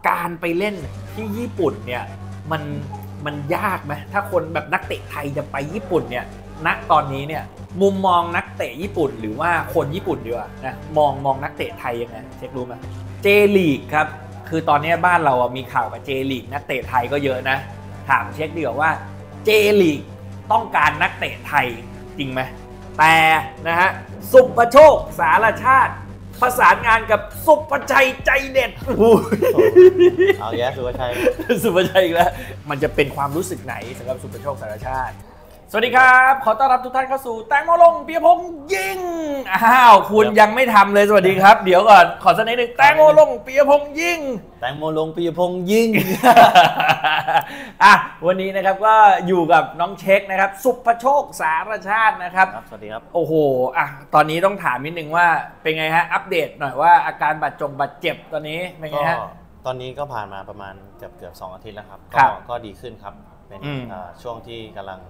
การไปเล่นที่ญี่ปุ่นเนี่ยมันยากไหมถ้าคนแบบนักเตะไทยจะไปญี่ปุ่นเนี่ยณตอนนี้เนี่ยมุมมองนักเตะญี่ปุ่นหรือว่าคนญี่ปุ่นดีกว่านะมองนักเตะไทยยังไงเช็ครู้ไหมเจลีกครับคือตอนนี้บ้านเรามีข่าวกับเจลีกนักเตะไทยก็เยอะนะถามเช็คดีกว่าเจลีกต้องการนักเตะไทยจริงไหมแต่นะฮะสุภโชคสารชาติประสานงานกับสุภชัยใจเด็ดเอาแย่สุภชัยอีกแล้วมันจะเป็นความรู้สึกไหนสำหรับสุภโชคสารชาติสวัสดีครับขอต้อนรับทุกท่านเข้าสู่แตงโมลงปิยพงษ์ยิงคุณยังไม่ทำเลยสวัสดีครับเดี๋ยวก่อนขอสักนิดนึงแตงโมลงปิยพงษ์ยิงแตงโมลงปิยพงษ์ยิงวันนี้นะครับก็อยู่กับน้องเช็คนะครับสุภโชคสารชาตินะครับสวัสดีครับโอ้โหตอนนี้ต้องถามนิดนึงว่าเป็นไงฮะอัปเดตหน่อยว่าอาการบาดเจ็บตอนนี้เป็นไงฮะตอนนี้ก็ผ่านมาประมาณเกือบ2 อาทิตย์แล้วครับก็ดีขึ้นครับเป็นช่วงที่กำลัง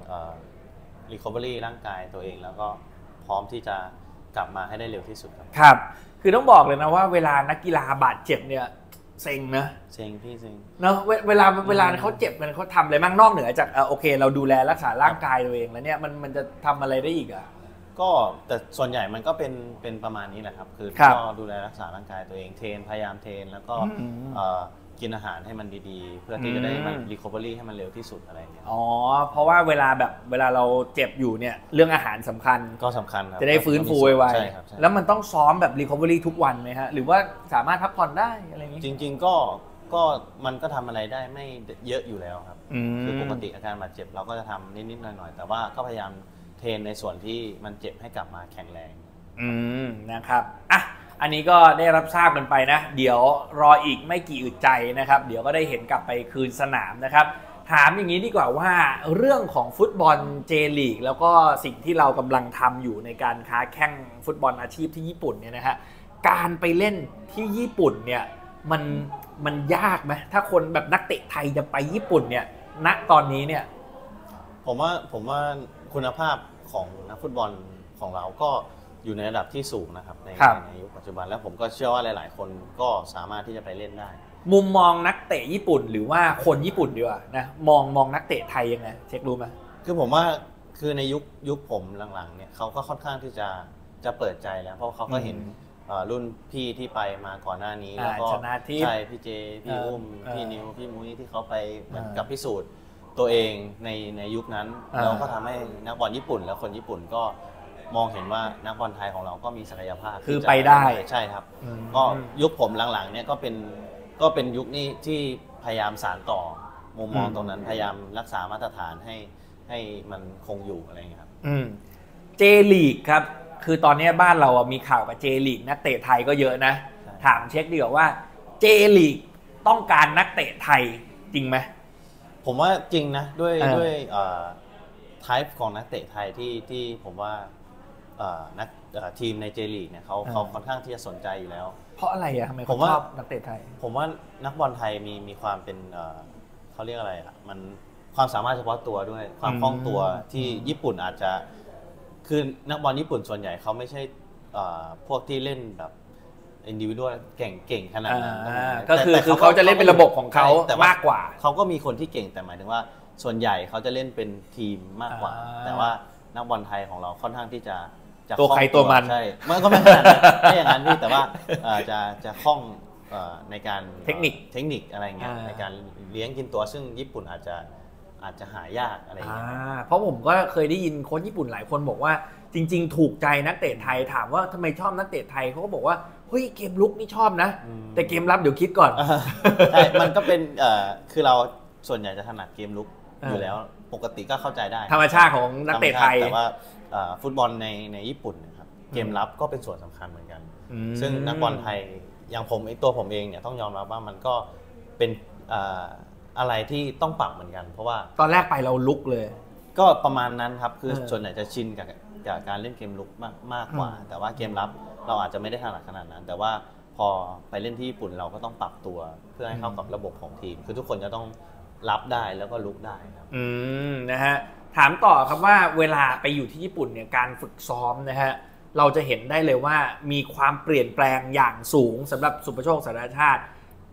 recovery ร่างกายตัวเองแล้วก็พร้อมที่จะกลับมาให้ได้เร็วที่สุดครับครับคือต้องบอกเลยนะว่าเวลานักกีฬาบาดเจ็บเนี่ยเซ็งนะเซ็งพี่เซ็งเนาะเวลาเขาเจ็บมันเขาทำอะไรบ้างนอกเหนือจากโอเคเราดูแลรักษาร่างกายตัวเองแล้วเนี่ยมันจะทำอะไรได้อีกอ่ะก็แต่ส่วนใหญ่มันก็เป็นประมาณนี้แหละครับคือก็ดูแลรักษาร่างกายตัวเองพยายามเทรนแล้วก็กินอาหารให้มันดีๆเพื่อที่จะได้มัน recovery ให้มันเร็วที่สุดอะไรอย่างเงี้ยเพราะว่าเวลาเราเจ็บอยู่เนี่ยเรื่องอาหารสำคัญก็สำคัญครับจะได้ฟื้นฟูไวๆแล้วมันต้องซ้อมแบบ recovery ทุกวันไหมฮะหรือว่าสามารถพักผ่อนได้อะไรอย่างงี้จริงๆก็มันก็ทำอะไรได้ไม่เยอะอยู่แล้วครับคือปกติอาการบาดเจ็บเราก็จะทำนิดๆหน่อยๆแต่ว่าก็พยายามเทรนในส่วนที่มันเจ็บให้กลับมาแข็งแรงนะครับอันนี้ก็ได้รับทราบกันไปนะเดี๋ยวรออีกไม่กี่อึดใจนะครับเดี๋ยวก็ได้เห็นกลับไปคืนสนามนะครับถามอย่างนี้ดีกว่าว่าเรื่องของฟุตบอลเจลีกแล้วก็สิ่งที่เรากำลังทำอยู่ในการค้าแข่งฟุตบอลอาชีพที่ญี่ปุ่นเนี่ยนะฮะการไปเล่นที่ญี่ปุ่นเนี่ยมันยากไหมถ้าคนแบบนักเตะไทยจะไปญี่ปุ่นเนี่ยณตอนนี้เนี่ยผมว่าคุณภาพของนักฟุตบอลของเราก็อยู่ในระดับที่สูงนะครับในยุคปัจจุบันแล้วผมก็เชื่อว่าหลายๆคนก็สามารถที่จะไปเล่นได้มุมมองนักเตะญี่ปุ่นหรือว่าคนญี่ปุ่นดีกว่านะมองนักเตะไทยยังไงเช็ครู้ไหมคือผมว่าคือในยุคผมหลังๆเนี่ยเขาก็ค่อนข้างที่จะเปิดใจแล้วเพราะเขาก็เห็นรุ่นพี่ที่ไปมาก่อนหน้านี้แล้วก็ใช่พี่เจพี่อุ้มพี่นิวพี่มุ้ยที่เขาไปเหมือนกับพิสูจน์ตัวเองในยุคนั้นแล้วก็ทำให้นักบอลญี่ปุ่นและคนญี่ปุ่นก็มองเห็นว่านักบอลไทยของเราก็มีศักยภาพคือไปได้ใช่ครับก็ยุคผมหลังๆเนี่ยก็เป็นยุคนี้ที่พยายามสานต่อมุมมองตรงนั้นพยายามรักษามาตรฐานให้มันคงอยู่อะไรอย่างเงี้ยครับเจลีกครับคือตอนนี้บ้านเรามีข่าวกับเจลีกนักเตะไทยก็เยอะนะถามเช็คดีกว่าเจลีกต้องการนักเตะไทยจริงไหมผมว่าจริงนะด้วยไทป์ของนักเตะไทยที่ผมว่านักทีมในเจลีกเนี่ยเขาค่อนข้างที่จะสนใจอยู่แล้วเพราะอะไรทำไมเขาชอบนักเตะไทยผมว่านักบอลไทยมีความเป็นเขาเรียกอะไรมันความสามารถเฉพาะตัวด้วยความคล่องตัวที่ญี่ปุ่นอาจจะคือนักบอลญี่ปุ่นส่วนใหญ่เขาไม่ใช่พวกที่เล่นแบบอินดิวิวดัลเก่งขนาดนั้นก็คือเขาจะเล่นเป็นระบบของเขามากกว่าเขาก็มีคนที่เก่งแต่หมายถึงว่าส่วนใหญ่เขาจะเล่นเป็นทีมมากกว่าแต่ว่านักบอลไทยของเราค่อนข้างที่จะตัวใครตัวมันใช่มันก็ไม่ขนาดนั้นไม่อย่างนั้นพี่แต่ว่าจะคล่องในการเทคนิคอะไรเงี้ยในการเลี้ยงกินตัวซึ่งญี่ปุ่นอาจจะหายากอะไรเงี้ยเพราะผมก็เคยได้ยินโค้ชญี่ปุ่นหลายคนบอกว่าจริงๆถูกใจนักเตะไทยถามว่าทำไมชอบนักเตะไทยเขาก็บอกว่าเฮ้ยเกมลุกนี่ชอบนะแต่เกมรับเดี๋ยวคิดก่อนใช่มันก็เป็นคือเราส่วนใหญ่จะถนัดเกมลุกอยู่แล้วปกติก็เข้าใจได้ธรรมชาติของนักเตะไทยแต่ว่าฟุตบอลในญี่ปุ่นนะครับเกมรับก็เป็นส่วนสำคัญเหมือนกันซึ่งนักบอลไทยอย่างตัวผมเองเนี่ยต้องยอมรับว่ามันก็เป็นอะไรที่ต้องปรับเหมือนกันเพราะว่าตอนแรกไปเราลุกเลยก็ประมาณนั้นครับคือส่วนใหญ่จะชินกับการเล่นเกมลุกมากกว่าแต่ว่าเกมรับเราอาจจะไม่ได้ถนัดขนาดนั้นแต่ว่าพอไปเล่นที่ญี่ปุ่นเราก็ต้องปรับตัวเพื่อให้เข้ากับระบบของทีมคือทุกคนจะต้องรับได้แล้วก็ลุกได้ครับนะฮะถามต่อครับว่าเวลาไปอยู่ที่ญี่ปุ่นเนี่ยการฝึกซ้อมนะฮะเราจะเห็นได้เลยว่ามีความเปลี่ยนแปลงอย่างสูงสำหรับสุภโชคสารชาติ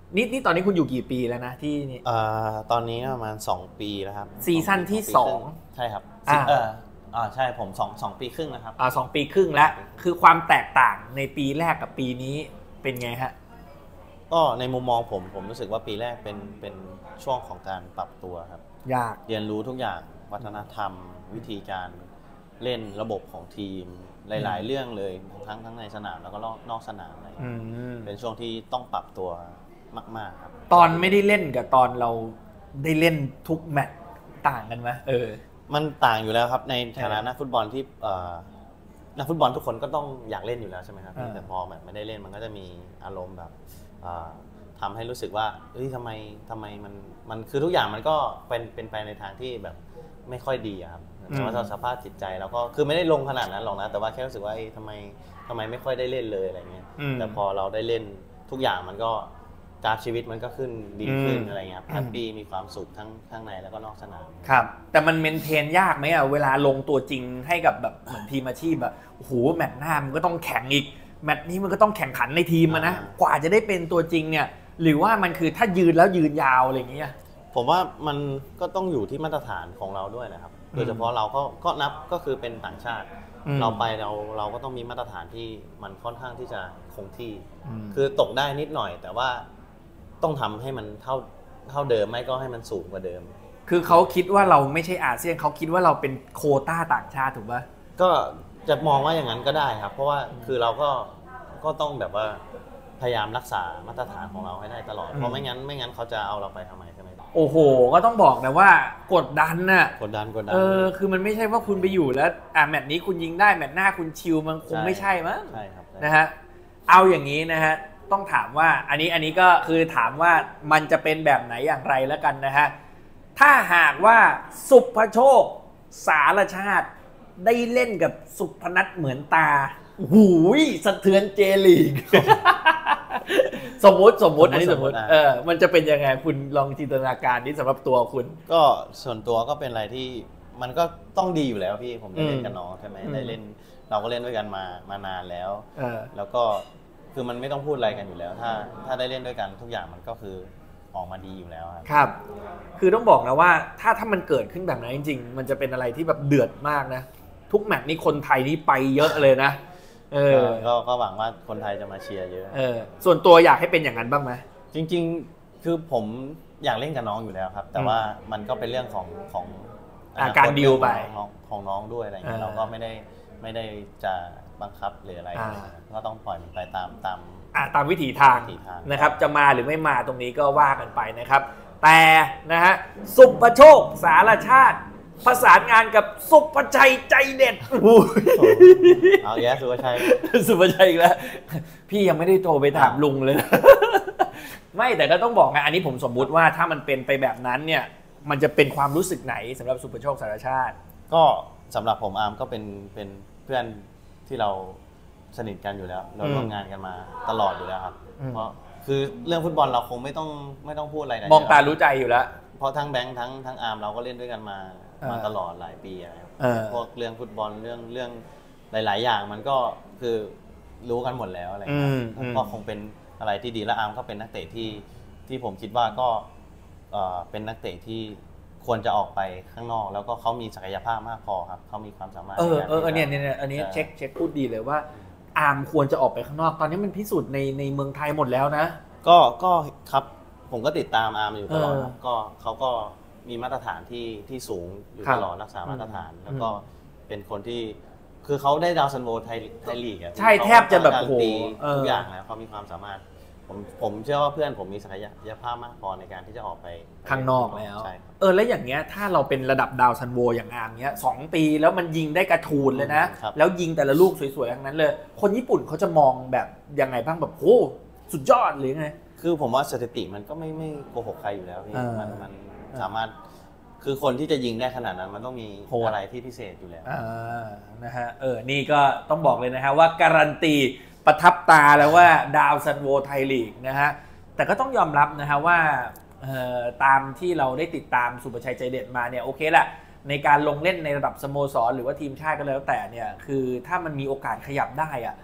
นี่ตอนนี้คุณอยู่กี่ปีแล้วนะที่นี่ตอนนี้ประมาณ2 ปีแล้วครับซีซั่นที่2 ใช่ครับใช่ผม2 ปีครึ่งนะครับ 2 ปีครึ่งแล้วคือความแตกต่างในปีแรกกับปีนี้เป็นไงฮะก็ในมุมมองผมรู้สึกว่าปีแรกเป็นช่วงของการปรับตัวครับยากเรียนรู้ทุกอย่างวัฒนธรรมวิธีการเล่นระบบของทีมหลายๆเรื่องเลยทั้งในสนามแล้วก็นอกสนามอะไรเป็นช่วงที่ต้องปรับตัวมากๆครับตอนไม่ได้เล่นกับตอนเราได้เล่นทุกแมตช์ต่างกันไหมมันต่างอยู่แล้วครับในฐานะนักฟุตบอลที่นักฟุตบอลทุกคนก็ต้องอยากเล่นอยู่แล้วใช่ไหมครับแต่พอแบบไม่ได้เล่นมันก็จะมีอารมณ์แบบทำให้รู้สึกว่าทำไมมันคือทุกอย่างมันก็เป็นไปในทางที่แบบไม่ค่อยดีครับแต่ว่าสภาพจิตใจเราก็คือไม่ได้ลงขนาดนั้นหรอกนะแต่ว่าแค่รู้สึกว่าทำไมไม่ค่อยได้เล่นเลยอะไรเงี้ยแต่พอเราได้เล่นทุกอย่างมันก็กราฟชีวิตมันก็ขึ้นดีขึ้นอะไรเงี้ยแฮปปี้มีความสุขทั้งข้างในแล้วก็นอกสนามครับแต่มันเมนเทนยากไหมเวลาลงตัวจริงให้กับแบบเหมือนทีมอาชีพแบบโอ้โหแมตช์หน้ามันก็ต้องแข่งอีกแมตช์นี้มันก็ต้องแข่งขันในทีมนะกว่าจะได้เป็นตัวจริงเนี่ยหรือว่ามันคือถ้ายืนแล้วยืนยาวอะไรอย่างเงี้ยผมว่ามันก็ต้องอยู่ที่มาตรฐานของเราด้วยนะครับโดยเฉพาะเราก็นับก็คือเป็นต่างชาติเราไปเราก็ต้องมีมาตรฐานที่มันค่อนข้างที่จะคงที่คือตกได้นิดหน่อยแต่ว่าต้องทำให้มันเท่าเดิมไม่ก็ให้มันสูงกว่าเดิมคือเขาคิดว่าเราไม่ใช่อาเซียนเขาคิดว่าเราเป็นโควต้าต่างชาติถูกป่ะก็จะมองว่าอย่างนั้นก็ได้ครับเพราะว่าคือเราก็ต้องแบบว่าพยายามรักษามาตรฐานของเราให้ได้ตลอดเพราะไม่งั้นเขาจะเอาเราไปทำไมใช่ไหมโอ้โหก็ต้องบอกนะว่ากดดันน่ะกดดันคือมันไม่ใช่ว่าคุณไปอยู่แล้วแมตช์นี้คุณยิงได้แมตช์หน้าคุณชิลมันคงไม่ใช่มั้งใช่ครับนะฮะเอาอย่างนี้นะฮะต้องถามว่าอันนี้ก็คือถามว่ามันจะเป็นแบบไหนอย่างไรแล้วกันนะฮะถ้าหากว่าสุภโชคสารชาติได้เล่นกับสุพนัทเหมือนตาหูยสะเทือนเจลีก สมมติอันนี้สมมติมันจะเป็นยังไงคุณลองจินตนาการนี้สำหรับตัวคุณก็ส่วนตัวก็เป็นอะไรที่มันก็ต้องดีอยู่แล้วพี่ผมได้เล่นกับน้องใช่ไหมได้เล่นเราก็เล่นด้วยกันมานานแล้วแล้วก็คือมันไม่ต้องพูดอะไรกันอยู่แล้วถ้าได้เล่นด้วยกันทุกอย่างมันก็คือออกมาดีอยู่แล้วครับคือต้องบอกนะว่าถ้ามันเกิดขึ้นแบบนั้นจริงๆมันจะเป็นอะไรที่แบบเดือดมากนะทุกแมตช์นี้คนไทยนี่ไปเยอะเลยนะก็หวังว่าคนไทยจะมาเชียร์เยอะส่วนตัวอยากให้เป็นอย่างนั้นบ้างไหมจริงๆคือผมอยากเล่นกับน้องอยู่แล้วครับแต่ว่ามันก็เป็นเรื่องของการดีลไปของน้องด้วยอะไรเงี้ยเราก็ไม่ได้จะบังคับหรืออะไรก็ต้องปล่อยมันไปตามวิถีทางนะครับจะมาหรือไม่มาตรงนี้ก็ว่ากันไปนะครับแต่นะฮะสุภโชคสารชาติประสานงานกับสุภชัยใจเด็ดเอาแย่สุภชัยอีกแล้วพี่ยังไม่ได้โทรไปถามลุงเลยไม่แต่ก็ต้องบอกไงอันนี้ผมสมมุติว่าถ้ามันเป็นไปแบบนั้นเนี่ยมันจะเป็นความรู้สึกไหนสำหรับสุภโชคสารชาติก็สำหรับผมอาร์มก็เป็นเพื่อนที่เราสนิทกันอยู่แล้วเราร่วมงานกันมาตลอดอยู่แล้วครับเพราะคือเรื่องฟุตบอลเราคงไม่ต้องพูดอะไรนะมองตารู้ใจอยู่แล้วเพราะทั้งแบงค์ทั้งอาร์มเราก็เล่นด้วยกันมาตลอดหลายปีนะครับพวกเรื่องฟุตบอลเรื่องหลายๆอย่างมันก็คือรู้กันหมดแล้วอะไรก็คงเป็นอะไรที่ดีและอาร์มก็เป็นนักเตะที่ผมคิดว่าก็เป็นนักเตะที่ควรจะออกไปข้างนอกแล้วก็เขามีศักยภาพมากพอครับเขามีความสามารถเนี่ยอันนี้เช็คพูดดีเลยว่าอาร์มควรจะออกไปข้างนอกตอนนี้มันพิสูจน์ในเมืองไทยหมดแล้วนะก็ครับผมก็ติดตามอาร์มอยู่ตลอดก็เขาก็มีมาตรฐานที่สูงอยู่ตลอดรักษามาตรฐานแล้วก็เป็นคนที่คือเขาได้ดาวซันโวไทยลีกใช่แทบจะแบบโอ้โหทุกอย่างแล้วเขามีความสามารถผมเชื่อว่าเพื่อนผมมีศักยภาพมากพอในการที่จะออกไปข้างนอกแล้วแล้วอย่างเงี้ยถ้าเราเป็นระดับดาวซันโวอย่างอาร์มเงี้ย2 ปีแล้วมันยิงได้กระชูนเลยนะแล้วยิงแต่ละลูกสวยๆทั้งนั้นเลยคนญี่ปุ่นเขาจะมองแบบยังไงบ้างแบบโอ้สุดยอดหรือไงคือผมว่าสถิติมันก็ไม่โกหกใครอยู่แล้วพี่มันสามารถคือคนที่จะยิงได้ขนาดนั้นมันต้องมีอะไรที่พิเศษอยู่แล้วนะฮะนี่ก็ต้องบอกเลยนะฮะว่าการันตีประทับตาแล้วว่าดาวซันโวไทยลีกนะฮะแต่ก็ต้องยอมรับนะฮะว่าตามที่เราได้ติดตามสุภชัยใจเด็ดมาเนี่ยโอเคแหละในการลงเล่นในระดับสโมสรหรือว่าทีมชาติก็แล้วแต่เนี่ยคือถ้ามันมีโอกาสขยับได้อะ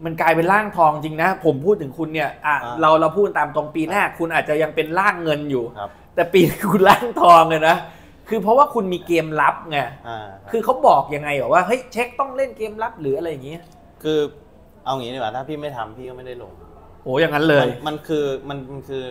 มันกลายเป็นร่างทองจริงนะผมพูดถึงคุณเนี่ยเราพูดตามตรงปีหน้าคุณอาจจะยังเป็นร่างเงินอยู่แต่ปีคุณร่างทองเลยนะคือเพราะว่าคุณมีเกมลับไงคือเขาบอกยังไงว่าเฮ้ยเช็คต้องเล่นเกมลับหรืออะไรอย่างเงี้ยคือเอางี้ดีกว่าถ้าพี่ไม่ทำพี่ก็ไม่ได้ลงโอ้อย่างนั้นเลยมันคือ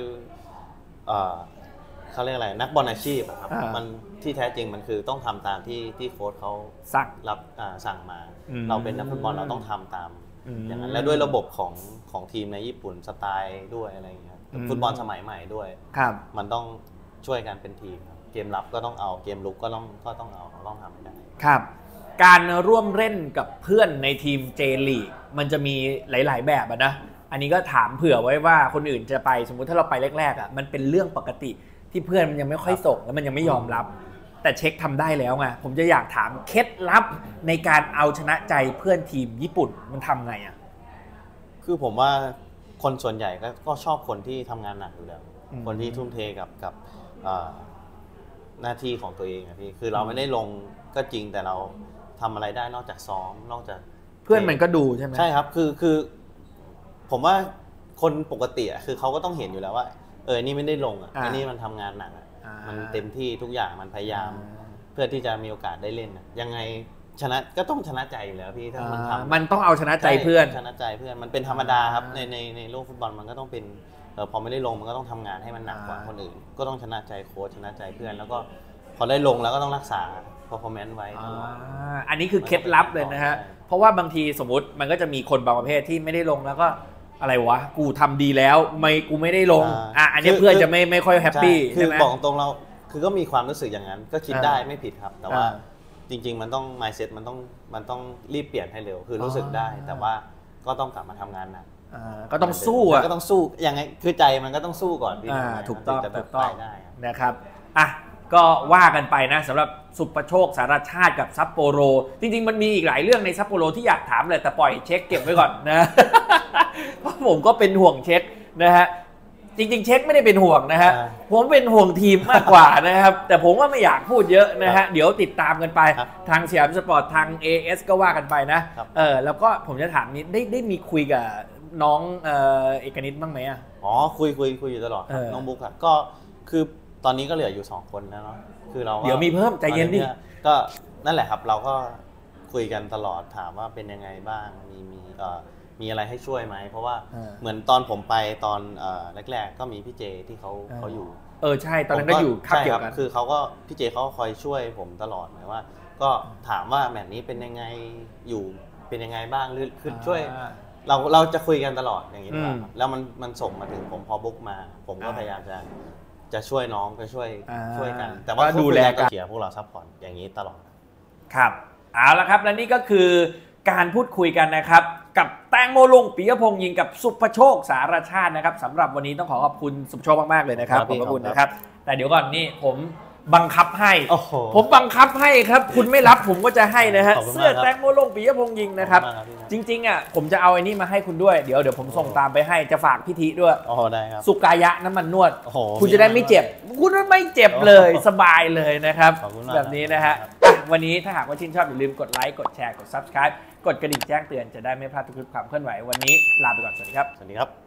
เขาเรียกอะไรนักบอลอาชีพครับมันที่แท้จริงมันคือต้องทำตามที่โค้ชเขาสั่งมาเราเป็นนักฟุตบอลเราต้องทำตามอย่างนั้นและด้วยระบบของทีมในญี่ปุ่นสไตล์ด้วยอะไรอย่างเงี้ยฟุตบอลสมัยใหม่ด้วยมันต้องช่วยกันเป็นทีมเกมรับก็ต้องเอาเกมลุกก็ต้องเอาต้องทำได้ครับการร่วมเล่นกับเพื่อนในทีมเจลีกมันจะมีหลายๆแบบนะอันนี้ก็ถามเผื่อไว้ว่าคนอื่นจะไปสมมุติถ้าเราไปแรกๆมันเป็นเรื่องปกติที่เพื่อนมันยังไม่ค่อยส่งแล้วมันยังไม่ยอมรับแต่เช็คทำได้แล้วไงผมจะอยากถามเคล็ดลับในการเอาชนะใจเพื่อนทีมญี่ปุ่นมันทำไงอ่ะคือผมว่าคนส่วนใหญ่ก็ชอบคนที่ทำงานหนักอยู่แล้วคนที่ทุ่มเทกับหน้าที่ของตัวเองอะพี่คือเราไม่ได้ลงก็จริงแต่เราทำอะไรได้นอกจากซ้อมนอกจากเพื่อนมันก็ดูใช่ไหมใช่ครับคือผมว่าคนปกติคือเขาก็ต้องเห็นอยู่แล้วว่านี่ไม่ได้ลงอ่ะนี่มันทำงานหนักมันเต็มที่ทุกอย่างมันพยายามเพื่อที่จะมีโอกาสได้เล่นยังไงชนะก็ต้องชนะใจอยู่แล้วพี่ถ้ามันทำมันต้องเอาชนะใจเพื่อนชนะใจเพื่อนมันเป็นธรรมดาครับในโลกฟุตบอลมันก็ต้องเป็นพอไม่ได้ลงมันก็ต้องทำงานให้มันหนักกว่าคนอื่นก็ต้องชนะใจโค้ชชนะใจเพื่อนแล้วก็พอได้ลงแล้วก็ต้องรักษา performance ไว้อันนี้คือเคล็ดลับเลยนะฮะเพราะว่าบางทีสมมติมันก็จะมีคนบางประเภทที่ไม่ได้ลงแล้วก็อะไรวะกูทำดีแล้วกูไม่ได้ลงอันนี้เพื่อนจะไม่ค่อยแฮปปี้คือบอกตรงเราคือก็มีความรู้สึกอย่างนั้นก็คิดได้ไม่ผิดครับแต่ว่าจริงๆมันต้อง mindset มันต้องรีบเปลี่ยนให้เร็วคือรู้สึกได้แต่ว่าก็ต้องกลับมาทำงานหนักก็ต้องสู้ก็ต้องสู้ยังไงคือใจมันก็ต้องสู้ก่อนพี่ถูกต้องนะครับก็ว่ากันไปนะสำหรับสุภโชคสารชาติกับซัปโปโรจริงๆมันมีอีกหลายเรื่องในซัปโปโรที่อยากถามเลยแต่ปล่อยเช็คเก็บไว้ก่อนนะเพราะผมก็เป็นห่วงเช็คนะฮะจริงๆเช็คไม่ได้เป็นห่วงนะฮะผมเป็นห่วงทีมมากกว่านะครับแต่ผมว่าไม่อยากพูดเยอะนะฮะเดี๋ยวติดตามกันไปทางสยามสปอร์ตทาง AS ก็ว่ากันไปนะแล้วก็ผมจะถามนี้ได้มีคุยกับน้องเอกนิตบ้างไหมอ่ะคุยอยู่ตลอดน้องบุ๊กอ่ะก็คือตอนนี้ก็เหลืออยู่2คนแล้วเนาะคือเราเดี๋ยวมีเพิ่มใจเย็นดิก็นั่นแหละครับเราก็คุยกันตลอดถามว่าเป็นยังไงบ้างมีอะไรให้ช่วยไหมเพราะว่าเหมือนตอนผมไปตอนแรกๆก็มีพี่เจที่เขาอยู่ใช่ตอนนั้นก็อยู่คับเกี่ยวกันคือเขาก็พี่เจเขาคอยช่วยผมตลอดหมายว่าก็ถามว่าแมตช์นี้เป็นยังไงอยู่เป็นยังไงบ้างหรือคือช่วยเราจะคุยกันตลอดอย่างนี้นะครับแล้วมันส่งมาถึงผมพอบุ๊กมาผมก็พยายามจะช่วยน้องก็ช่วยกันแต่ว่าดูแลกันเชียร์พวกเราซัพพอร์ตอย่างนี้ตลอดครับเอาละครับและนี่ก็คือการพูดคุยกันนะครับกับแตงโมลุงปิยพงษ์ยิงกับสุภโชคสารชาตินะครับสำหรับวันนี้ต้องขอบคุณสุภโชคมากๆเลยนะครับขอบคุณนะครับแต่เดี๋ยวก่อนนี่ผมบังคับให้ผมบังคับให้ครับคุณไม่รับผมก็จะให้นะฮะเสื้อแตงโมลุงปิยพงษ์ยิงนะครับจริงๆอ่ะผมจะเอาไอ้นี่มาให้คุณด้วยเดี๋ยวผมส่งตามไปให้จะฝากพิธีด้วยได้ครับสุกายะน้ำมันนวดคุณจะได้ไม่เจ็บคุณไม่เจ็บเลยสบายเลยนะครับแบบนี้นะฮะวันนี้ถ้าหากว่าชื่นชอบอย่าลืมกดไลค์กดแชร์กด Subscribe กดกระดิ่งแจ้งเตือนจะได้ไม่พลาดทุกความเคลื่อนไหววันนี้ลาไปก่อนสวัสดีครับสวัสดีครับ